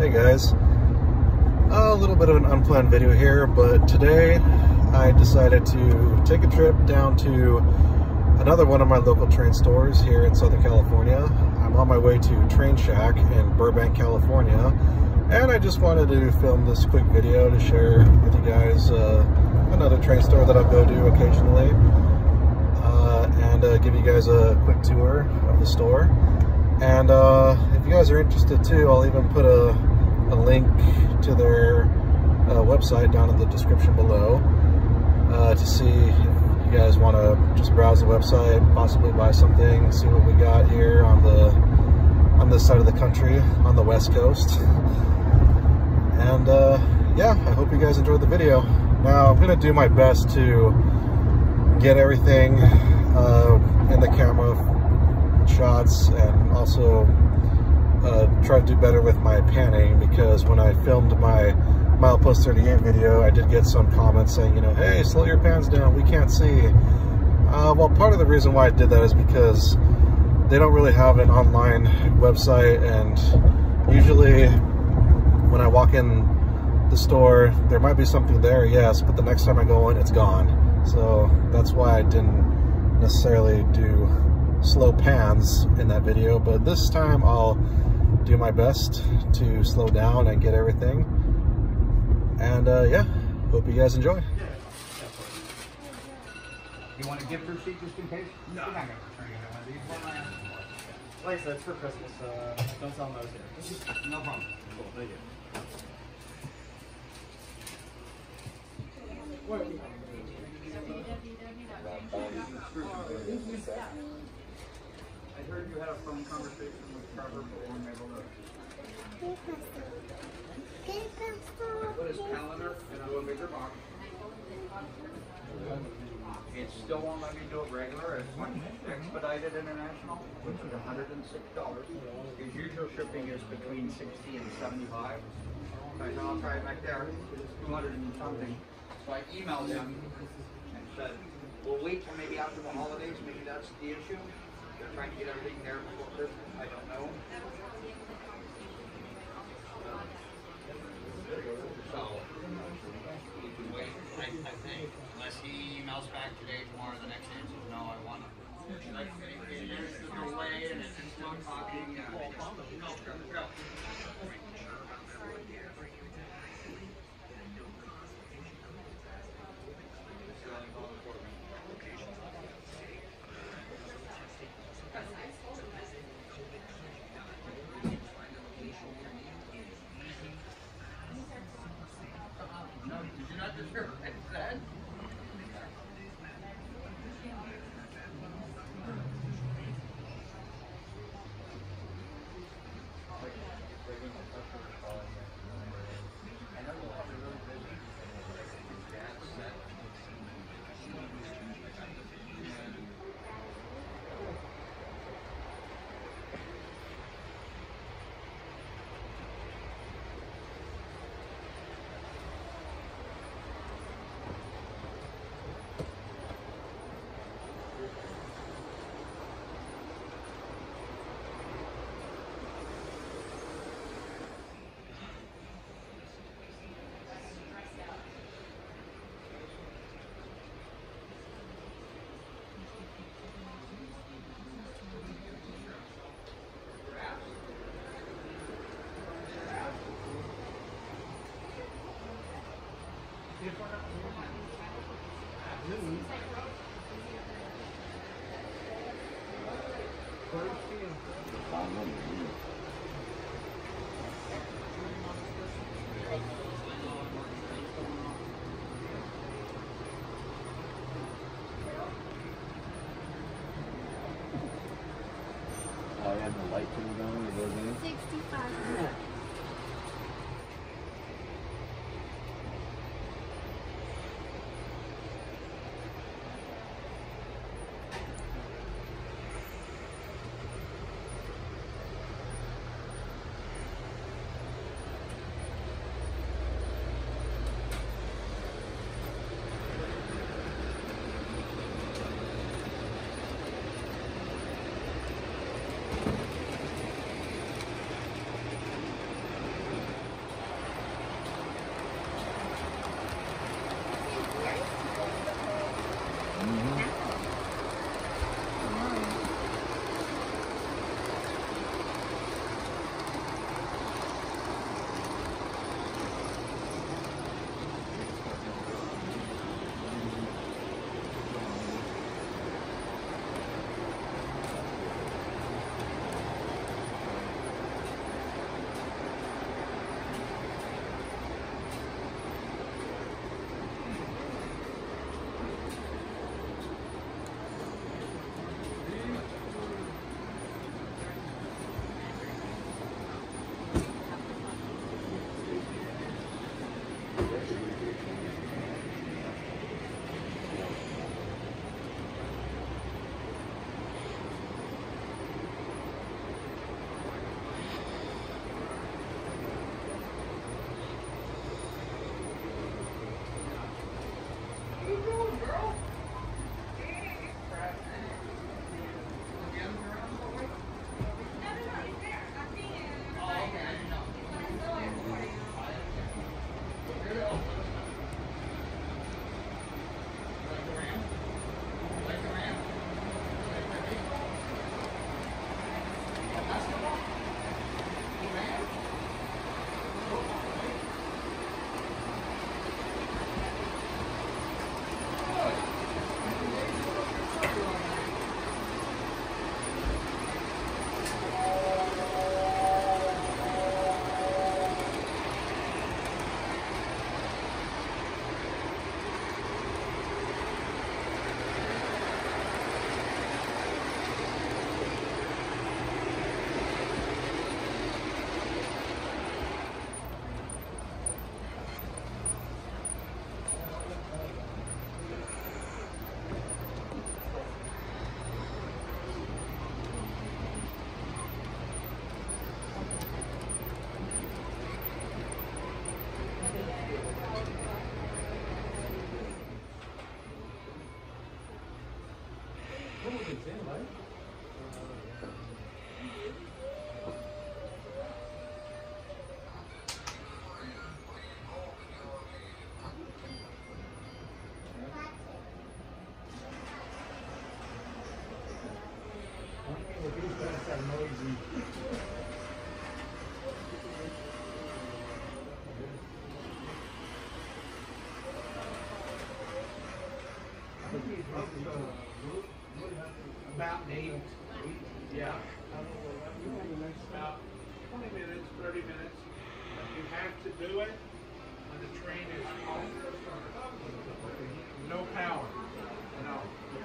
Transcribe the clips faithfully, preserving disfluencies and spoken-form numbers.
Hey guys, a little bit of an unplanned video here, but today I decided to take a trip down to another one of my local train stores here in Southern California. I'm on my way to Train Shack in Burbank, California, and I just wanted to film this quick video to share with you guys uh, another train store that I'll go to occasionally, uh, and uh, give you guys a quick tour of the store. And uh, if you guys are interested too, I'll even put a, a link to their uh, website down in the description below uh, to see if you guys want to just browse the website, possibly buy something, see what we got here on the on this side of the country, on the West Coast. And uh, yeah, I hope you guys enjoyed the video. Now I'm gonna do my best to get everything uh, in the camera shots, and also uh, try to do better with my panning, because when I filmed my milepost thirty-eight video, I did get some comments saying, you know, hey, slow your pans down, we can't see. Uh, well, part of the reason why I did that is because they don't really have an online website, and usually when I walk in the store, there might be something there, yes, but the next time I go in, it's gone. So that's why I didn't necessarily do slow pans in that video, but this time I'll do my best to slow down and get everything. And uh, yeah, hope you guys enjoy. You want a gift receipt just in case? No. You're not gonna return either one of these. Like I said, it's for Christmas. Uh, don't sell those here. No problem. Cool, thank you. I heard you had a phone conversation with Trevor, but weren't able to put his calendar into a bigger box. It still won't let me do it regular. It's expedited international, which is one hundred six dollars. His usual shipping is between sixty and seventy-five. So I said, I'll try it back there. It's two hundred and something. So I emailed him and said, we'll wait till maybe after the holidays. Maybe that's the issue. They're trying to get everything there before Christmas. I don't know. So we can wait, I, I think, unless he emails back today, tomorrow, the next day, says, no, I want to. Like, there's no way, and it's just not talking. Uh, no, go, go. No, did you not just hear what I said? have to do it when the train is off. No power. No.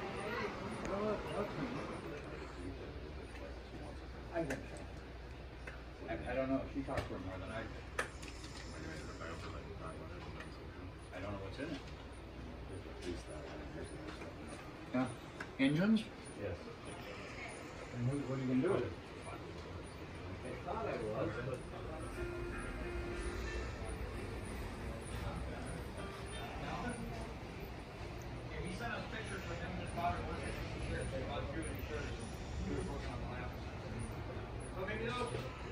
I, I don't know. She talked to her more than I did. I don't know what's in it. Yeah. Engines? Yes. And what, what are you going to do with it? I thought I was, but... He sent us pictures with him and his father with it. They both drew and he showed us. We were working on the lap. So maybe those.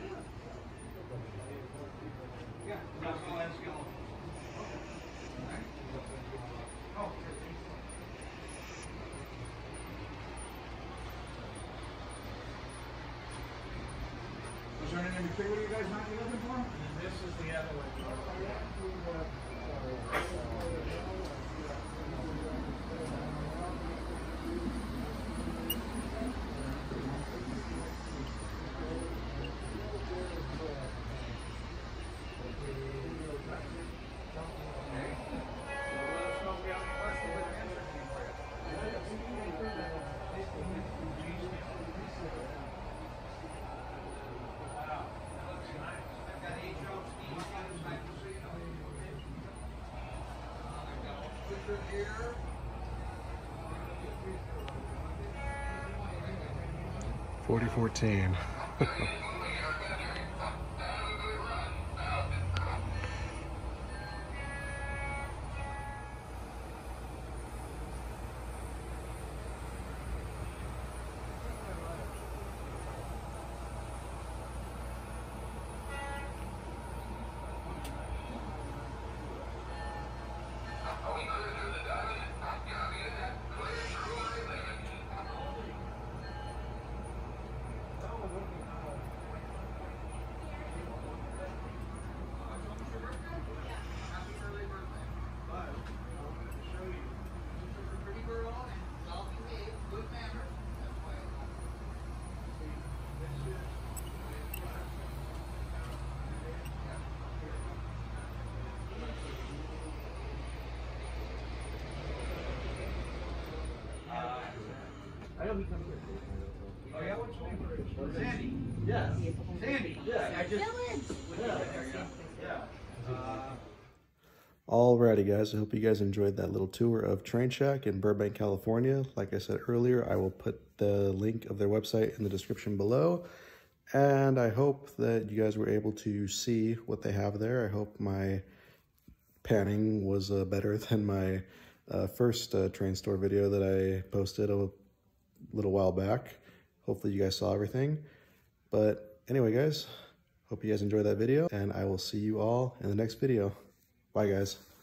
Yeah, that's all that's going. Alright. Oh, was there anything particular you guys might be looking for? And this is the other one. forty fourteen. I know he comes here. oh yeah, what's your name? Sandy. Yes. Sandy. Yeah. I just. Yeah. Yeah. Uh, Alrighty guys, I hope you guys enjoyed that little tour of Train Shack in Burbank, California. Like I said earlier, I will put the link of their website in the description below. And I hope that you guys were able to see what they have there. I hope my panning was uh, better than my uh, first uh, train store video that I posted a little while back. Hopefully you guys saw everything. But anyway guys, hope you guys enjoyed that video, and I will see you all in the next video. Bye guys.